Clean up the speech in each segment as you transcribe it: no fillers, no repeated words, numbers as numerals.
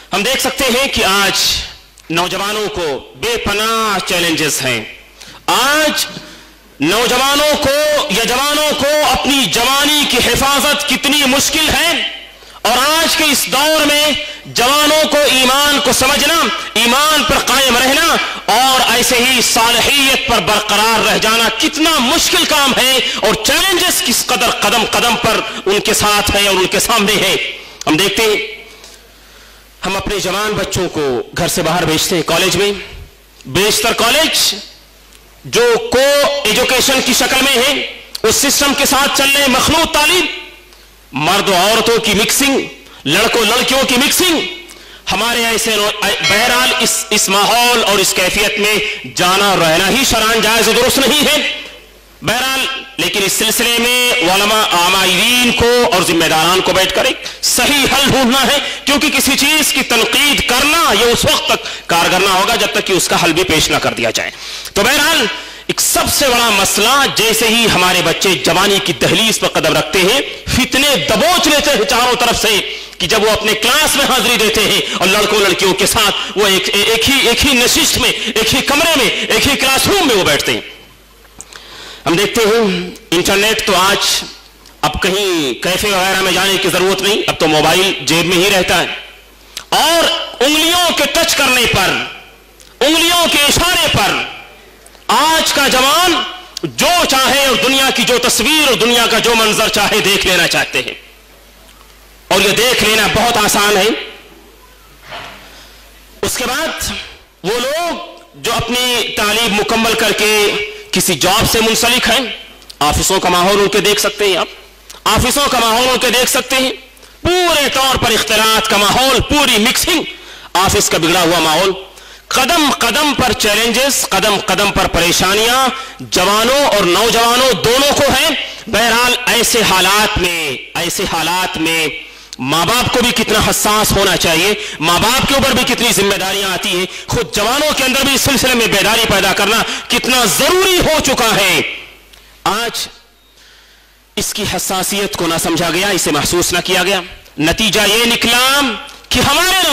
ہم دیکھ سکتے ہیں کہ آج نوجوانوں کو بے پناہ چیلنجز ہیں. آج نوجوانوں کو یا جوانوں کو اپنی جوانی کی حفاظت کتنی مشکل ہے، اور آج کے اس دور میں جوانوں کو ایمان کو سمجھنا، ایمان پر قائم رہنا اور ایسے ہی صالحیت پر برقرار رہ جانا کتنا مشکل کام ہے، اور چیلنجز کس قدر قدم قدم پر ان کے ساتھ ہیں اور ان کے سامنے ہیں. ہم دیکھتے ہیں ہم اپنے جوان بچوں کو گھر سے باہر بھیجتے ہیں کالج میں. بیشتر کالج جو کو ایجوکیشن کی شکل میں ہے، اس سسٹم کے ساتھ چل رہے مخلوط تعلیم، مرد و عورتوں کی مکسنگ، لڑکوں لڑکیوں کی مکسنگ. ہمارے ایسے بہرحال اس ماحول اور اس کیفیت میں جانا اور رہنا ہی شرعاً جائز و درست نہیں ہے. بہرحال لیکن اس سلسلے میں علماء عاملین کو اور ذمہ داران کو بیٹھ کر ایک صحیح حل ڈھونڈنا ہے، کیونکہ کسی چیز کی تنقید کرنا یہ اس وقت تک کارگر نہ ہوگا جب تک کہ اس کا حل بھی پیش نہ کر دیا جائے. تو بہرحال ایک سب سے بڑا مسئلہ، جیسے ہی ہمارے بچے جوانی کی دہلیز پر قدم رکھتے ہیں، فتنے دبوچ لیتے ہیں چاروں طرف سے، کہ جب وہ اپنے کلاس میں حاضری دیتے ہیں اور لڑکوں لڑکیوں کے ساتھ وہ ایک ہی نشست میں، ایک ہی کمرے میں، ایک ہی کلاس روم میں وہ بیٹھتے ہیں. ہم دیکھتے ہیں انٹرنیٹ تو آج اب کہیں کیفے وغیرہ میں جانے کی ضرورت نہیں، اب تو موبائل جیب میں ہی رہتا ہے، اور انگلیوں کے ٹچ کرنے پر، انگلیوں کے اشارے پر آج کا جوان جو چاہے اور دنیا کی جو تصویر اور دنیا کا جو منظر چاہے دیکھ لینا چاہتے ہیں، اور یہ دیکھ لینا بہت آسان ہے. اس کے بعد وہ لوگ جو اپنی تعلیم مکمل کر کے کسی جاب سے منسلک ہیں، آفسوں کا ماحول ان کے دیکھ سکتے ہیں، آپ آفسوں کا ماحول ان کے دیکھ سکتے ہیں، پورے طور پر اختلاط کا ماحول، پوری مکسنگ، آفس کا بگڑا ہوا ماحول، قدم قدم پر چیلنجز، قدم قدم پر پریشانیاں جوانوں اور نوجوانوں دونوں کو ہیں. بہرحال ایسے حالات میں ماں باپ کو بھی کتنا حساس ہونا چاہیے، ماں باپ کے اوپر بھی کتنی ذمہ داریاں آتی ہیں، خود جوانوں کے اندر بھی اس سلسلے میں بیداری پیدا کرنا کتنا ضروری ہو چکا ہے. آج اس کی حساسیت کو نہ سمجھا گیا، اسے محسوس نہ کیا گیا. نتیجہ یہ نکلا کہ ہمارے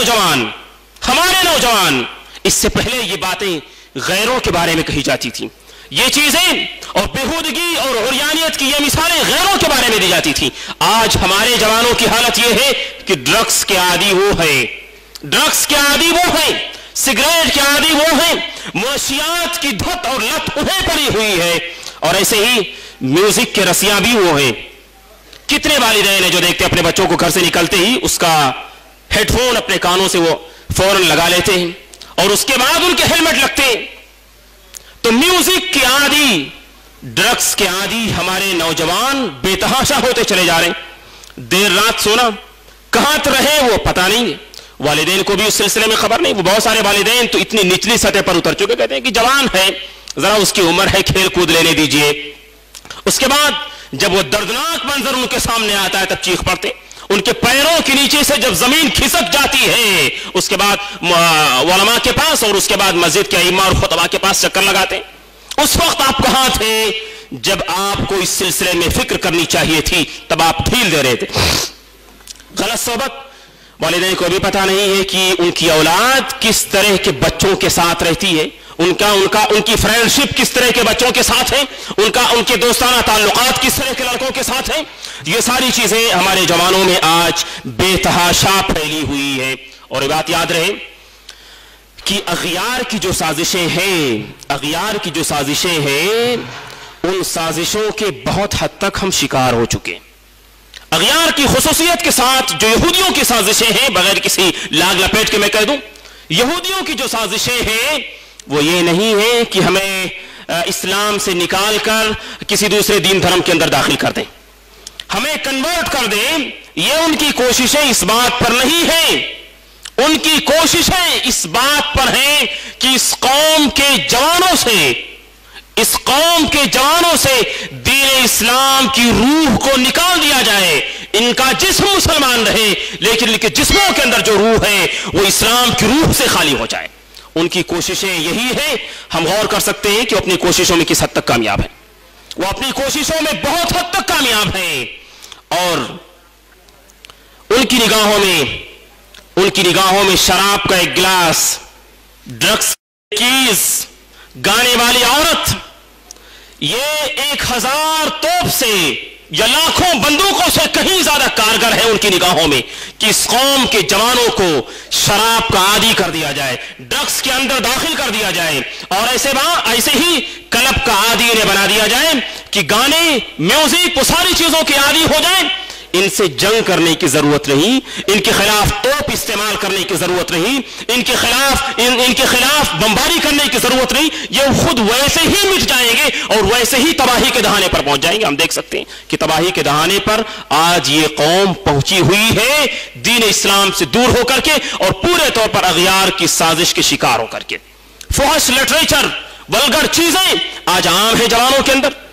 نوجوان اس سے پہلے یہ باتیں غیروں کے بارے میں کہی جاتی تھیں، یہ چیزیں اور بےہودگی اور عریانیت کی یہ مثالیں غیروں کے بارے میں دی جاتی تھی. آج ہمارے جوانوں کی حالت یہ ہے کہ ڈرگس کے عادی وہ ہیں، ڈرگس کے عادی وہ ہیں، سگریٹ کے عادی وہ ہیں، منشیات کی دھت اور لت انہیں پڑی ہوئی ہے، اور ایسے ہی میوزک کے رسیاں بھی وہ ہیں. کتنے والدین ہیں جو دیکھتے اپنے بچوں کو گھر سے نکلتے ہی اس کا ہیڈ فون اپنے کانوں سے وہ فوراً لگا لیتے ہیں، اور اس کے بعد ان کے ہیلمٹ لگتے ہیں. تو میوزک کے عادی، ڈرگس کے عادی ہمارے نوجوان بے تحاشا ہوتے چلے جا رہے ہیں. دیر رات سونا، کہاں رہے وہ پتہ نہیں ہے، والدین کو بھی اس سلسلے میں خبر نہیں. وہ بہت سارے والدین تو اتنی نچلی سطح پر اتر چکے، کہتے ہیں کہ جوان ہے، ذرا اس کی عمر ہے، کھیل کود لینے دیجئے. اس کے بعد جب وہ دردناک منظر ان کے سامنے آتا ہے تب چیخ پڑتے. ان کے پیروں کے نیچے سے جب زمین کھسک جاتی ہے، اس کے بعد علماء کے پاس اور اس کے بعد مسجد کے ائمہ اور خطباء کے پاس چکر لگاتے. اس وقت آپ کہاں تھے جب آپ کو اس سلسلے میں فکر کرنی چاہیے تھی؟ تب آپ ڈھیل دے رہے تھے. غلط صحبت، والدین کو بھی پتہ نہیں ہے کہ ان کی اولاد کس طرح کے بچوں کے ساتھ رہتی ہے، ان کی فرینڈشپ کس طرح کے بچوں کے ساتھ ہے، ان کے دوستانہ تعلقات کس طرح کے لڑکوں کے ساتھ ہیں. یہ ساری چیزیں ہمارے جوانوں میں آج بے تحاشا پھیلی ہوئی ہے. اور یہ بات یاد رہے کہ اغیار کی جو سازشیں ہیں ان سازشوں کے بہت حد تک ہم شکار ہو چکے. اغیار کی خصوصیت کے ساتھ جو یہودیوں کی سازشیں ہیں، بغیر کسی لاگ لپیٹ کے میں کہہ دوں، یہودیوں کی جو سازشیں ہیں وہ یہ نہیں ہے کہ ہمیں اسلام سے نکال کر کسی دوسرے دین دھرم کے اندر داخل کر دیں، ہمیں کنورٹ کر دیں. یہ ان کی کوششیں اس بات پر نہیں ہیں، ان کی کوششیں اس بات پر ہیں کہ اس قوم کے جوانوں سے دین اسلام کی روح کو نکال دیا جائے. ان کا جسم مسلمان رہے لیکن ان کے جسموں کے اندر جو روح ہے وہ اسلام کی روح سے خالی ہو جائے. ان کی کوششیں یہی ہیں. ہم غور کر سکتے ہیں کہ اپنی کوششوں میں کس حد تک کامیاب ہیں. وہ اپنی کوششوں میں بہت حد تک کامیاب ہیں، اور ان کی نگاہوں میں उनकी निगाहों में शराब का एक गिलास, ड्रग्स कीज, गाने वाली औरत, ये 1000 तोप से या लाखों बंदूकों से कहीं ज्यादा कारगर है उनकी निगाहों में कि इस कौम के जवानों को शराब का आदी कर दिया जाए, ड्रग्स के अंदर दाखिल कर दिया जाए, और ऐसे ही क्लब का आदी इन्हें बना दिया जाए कि गाने, म्यूजिक, वो सारी चीजों के आदी हो जाए। इनसे जंग करने की जरूरत नहीं, इनके खिलाफ तोप इस्तेमाल करने की जरूरत नहीं, इनके खिलाफ बमबारी करने की जरूरत नहीं, ये खुद वैसे ही मिट जाएंगे और वैसे ही तबाही के दहाने पर पहुंच जाएंगे। हम देख सकते हैं कि तबाही के दहाने पर आज ये कौम पहुंची हुई है, दीन इस्लाम से दूर होकर के और पूरे तौर पर अगयार की साजिश के शिकार होकर के। फहश लिटरेचर, वल्गर चीजें आज आम है जवानों के अंदर।